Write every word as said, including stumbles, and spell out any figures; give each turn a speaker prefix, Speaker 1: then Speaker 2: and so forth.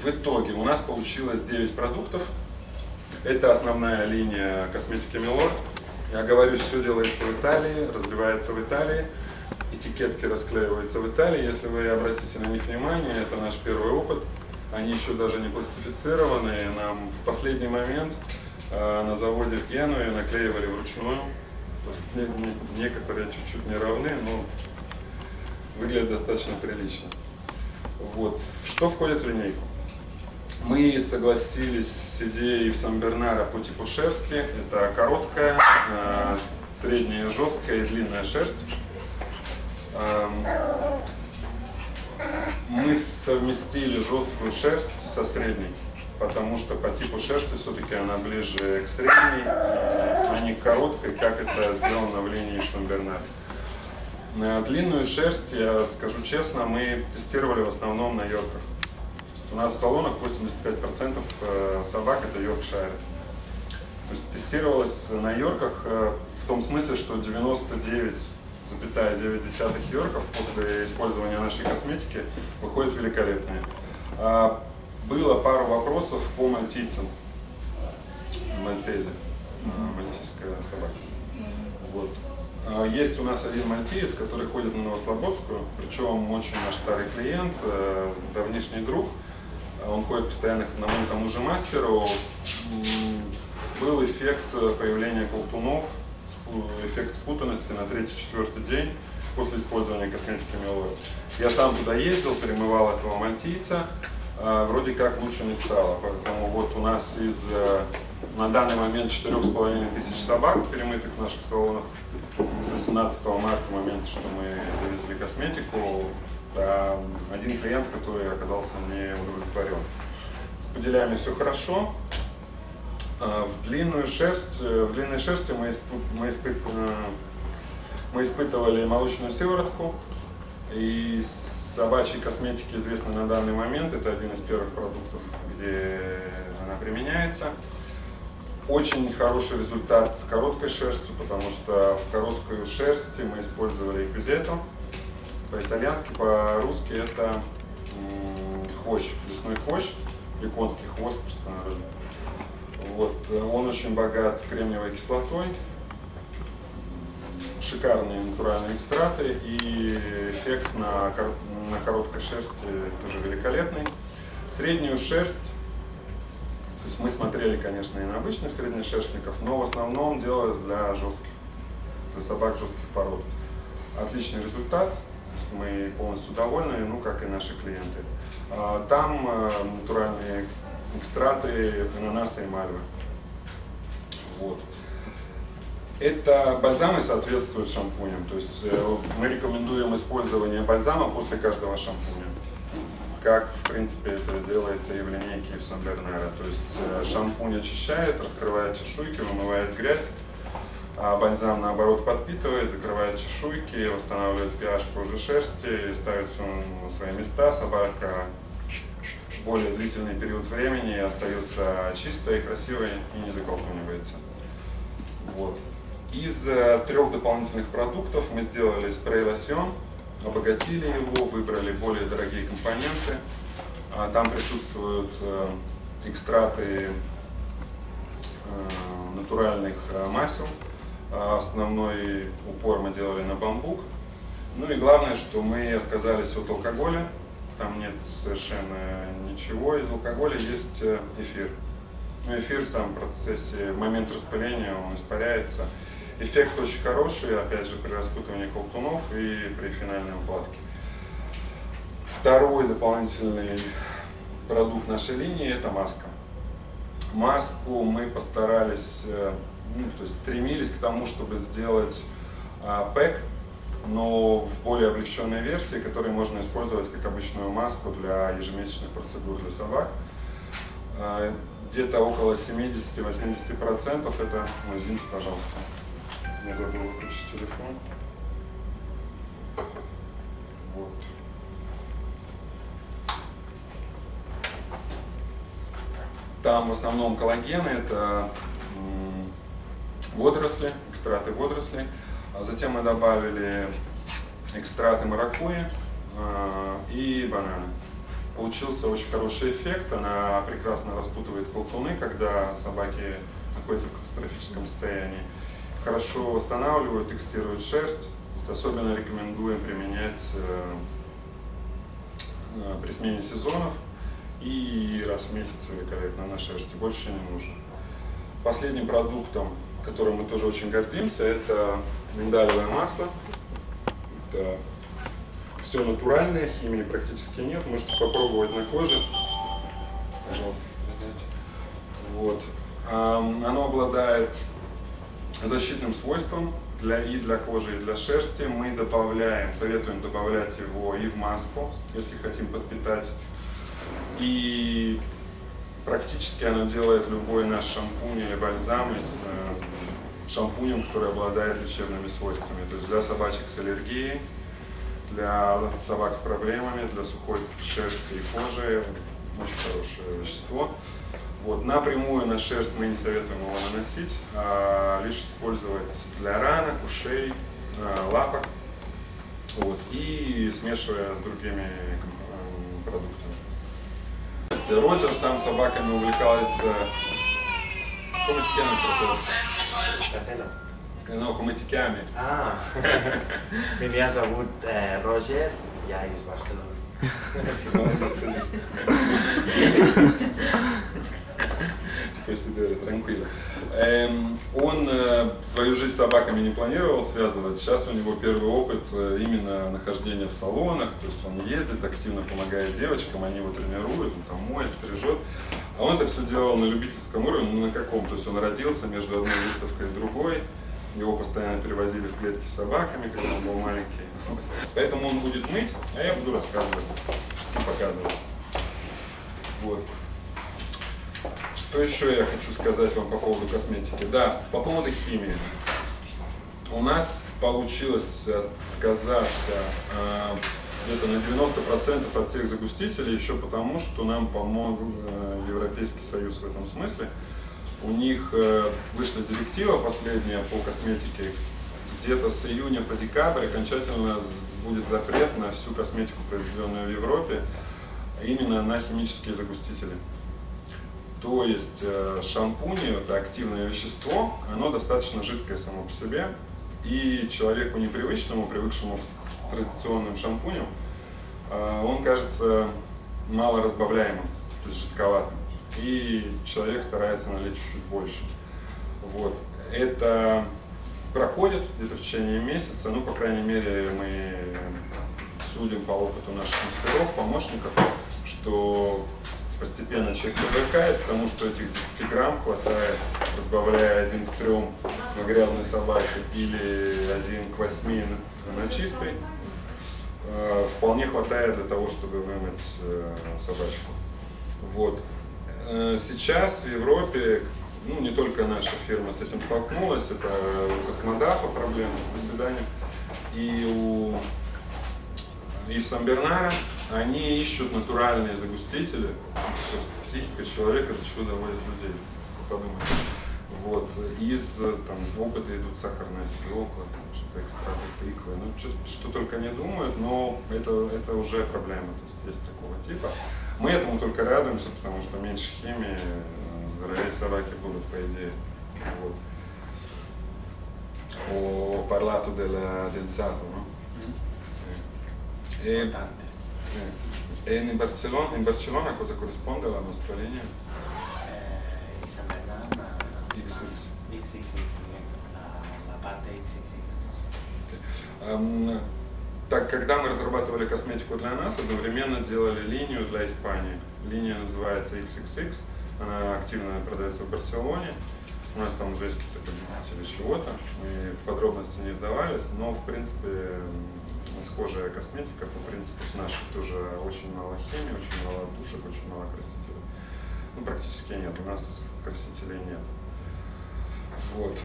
Speaker 1: В итоге у нас получилось девять продуктов. Это основная линия косметики Milor. Я говорю, все делается в Италии, разбивается в Италии. Этикетки расклеиваются в Италии. Если вы обратите на них внимание, это наш первый опыт. Они еще даже не пластифицированные. Нам в последний момент э, на заводе в Генуе наклеивали вручную. То есть не, не, некоторые чуть-чуть не равны, но выглядят достаточно прилично. Вот. Что входит в линейку? Мы согласились с идеей в Сан-Бернара по типу шерсти. Это короткая, э, средняя, жесткая и длинная шерсть. Э, мы совместили жесткую шерсть со средней, потому что по типу шерсти все-таки она ближе к средней, а не к короткой, как это сделано в линии Сан-Бернар. Длинную шерсть, я скажу честно, мы тестировали в основном на йорках. У нас в салонах восемьдесят пять процентов собак это йоркшайры. То есть тестировалось на йорках в том смысле, что девяносто девять целых девять десятых йорков после использования нашей косметики выходят великолепные. Было пару вопросов по мальтийцам, мальтезе, мальтийская собака. Вот. Есть у нас один мальтиец, который ходит на Новослободскую, причем очень наш старый клиент, давнишний друг. Он ходит постоянно к одному и тому же мастеру. Был эффект появления колтунов, эффект спутанности на третий-четвертый день после использования косметики Milor. Я сам туда ездил, перемывал этого мальтийца, вроде как лучше не стало. Поэтому вот у нас из на данный момент четырёх с половиной тысяч собак, перемытых в наших салонах, с восемнадцатого марта, момента, что мы завезли косметику, один клиент, который оказался не удовлетворен. С поделями все хорошо. В длинную шерсть, в длинной шерсти мы, испы, мы, испы, мы испытывали молочную сыворотку. И собачьей косметики известно на данный момент, это один из первых продуктов, где она применяется. Очень хороший результат с короткой шерстью, потому что в короткую шерсть мы использовали эквизету. По-итальянски, по-русски это хвощ, лесной хвощ, японский хвост простонародный. Вот. Он очень богат кремниевой кислотой, шикарные натуральные экстракты и эффект на, на короткой шерсти тоже великолепный. Среднюю шерсть, то есть мы смотрели, конечно, и на обычных среднешерстников, но в основном делалось для жестких, для собак жестких пород. Отличный результат. Мы полностью довольны, ну как и наши клиенты. Там натуральные экстракты ананаса и мальвы. Вот. Это бальзамы соответствуют шампуням, то есть мы рекомендуем использование бальзама после каждого шампуня, как в принципе это делается и в линейке, и в Сан-Бернаре. То есть шампунь очищает, раскрывает чешуйки, вымывает грязь. А бальзам, наоборот, подпитывает, закрывает чешуйки, восстанавливает pH кожи шерсти, ставит все на свои места. Собака более длительный период времени остается чистой, красивой и не заколтунивается. Вот. Из трех дополнительных продуктов мы сделали спрей-лосьон, обогатили его, выбрали более дорогие компоненты. Там присутствуют экстракты натуральных масел. Основной упор мы делали на бамбук. Ну и главное, что мы отказались от алкоголя. Там нет совершенно ничего из алкоголя, есть эфир. Но эфир в самом процессе, в момент распыления он испаряется. Эффект очень хороший, опять же, при распутывании колтунов и при финальной укладке. Второй дополнительный продукт нашей линии – это маска. Маску мы постарались, ну, то есть стремились к тому, чтобы сделать а, пэк, но в более облегченной версии, которую можно использовать как обычную маску для ежемесячных процедур для собак. А, где-то около семидесяти-восьмидесяти процентов это, ну, извините, пожалуйста, я забыл выключить телефон. Вот. Там в основном коллагены, это водоросли, экстракты водорослей. А затем мы добавили экстракты маракуйи и бананы. получился очень хороший эффект. Она прекрасно распутывает колтуны, когда собаки находятся в катастрофическом состоянии. Хорошо восстанавливают, текстируют шерсть. Особенно рекомендуем применять при смене сезонов и раз в месяц великолепно на шерсти, больше не нужно. Последним продуктом, которым мы тоже очень гордимся, это миндалевое масло. Это все натуральное, химии практически нет, можете попробовать на коже. Пожалуйста, вот. Оно обладает защитным свойством для, и для кожи, и для шерсти. Мы добавляем, советуем добавлять его и в маску, если хотим подпитать. И практически оно делает любой наш шампунь или бальзам шампунем, который обладает лечебными свойствами. То есть для собачек с аллергией, для собак с проблемами, для сухой шерсти и кожи очень хорошее вещество. Вот, напрямую на шерсть мы не советуем его наносить, а лишь использовать для ранок, ушей, лапок, вот, и смешивая с другими продуктами. Роджер сам собаками увлекается. Come si chiama il fratello? No, come ti chiami?
Speaker 2: Ah, quindi ha avuto eh, Roger, я из Барселоны.
Speaker 1: Транквило. Он свою жизнь с собаками не планировал связывать. Сейчас у него первый опыт именно нахождения в салонах. То есть он ездит, активно помогает девочкам, они его тренируют, он там моет, стрижет. А он это все делал на любительском уровне, ну на каком. То есть он родился между одной выставкой и другой. Его постоянно перевозили в клетки с собаками, когда он был маленький. Поэтому он будет мыть, а я буду рассказывать и показывать. Вот. Что еще я хочу сказать вам по поводу косметики? Да, по поводу химии. У нас получилось отказаться э, где-то на девяносто процентов от всех загустителей, еще потому, что нам помог э, Европейский Союз в этом смысле. У них э, вышла директива последняя по косметике. Где-то с июня по декабрь окончательно будет запрет на всю косметику, произведенную в Европе, именно на химические загустители. То есть э, шампунь, это активное вещество, оно достаточно жидкое само по себе, и человеку непривычному, привыкшему к традиционным шампуням, э, он кажется мало разбавляемым, то есть жидковатым, и человек старается налить чуть-чуть больше. Вот. Это проходит где-то в течение месяца, ну, по крайней мере, мы судим по опыту наших мастеров, помощников, что постепенно человек привыкает к тому, что этих десяти грамм хватает, разбавляя один к трем на грязной собаке или один к восьми на чистой, вполне хватает для того, чтобы вымыть собачку. Вот. Сейчас в Европе, ну, не только наша фирма с этим столкнулась, это у Космодапа проблема, до свидания, и у и в Сан-Бернаре они ищут натуральные загустители. То есть психика человека до чего доводит людей, подумайте. Вот. Из там, опыта идут сахарная свекла, что-то экстракт тыквы, ну что, что только не думают, но это, это уже проблема, то есть есть такого типа. Мы этому только радуемся, потому что меньше химии, здоровее собаки будут, по идее. Вот. Ho parlato del densato, no? E, e in, Barcellona, in Barcellona cosa corrisponde alla nostra linea?
Speaker 2: Eh, in San Bernardo,
Speaker 1: X X.
Speaker 2: X X X, la, la parte X X X.
Speaker 1: Okay. Um, так, когда мы разрабатывали косметику для нас, одновременно делали линию для Испании. Линия называется X X X, она активно продается в Барселоне. У нас там уже есть какие-то победители чего-то, мы в подробности не вдавались, но в принципе схожая косметика, по принципу с нашей, тоже очень мало химии, очень мало душек, очень мало красителей. Ну, практически нет, у нас красителей нет. Вот.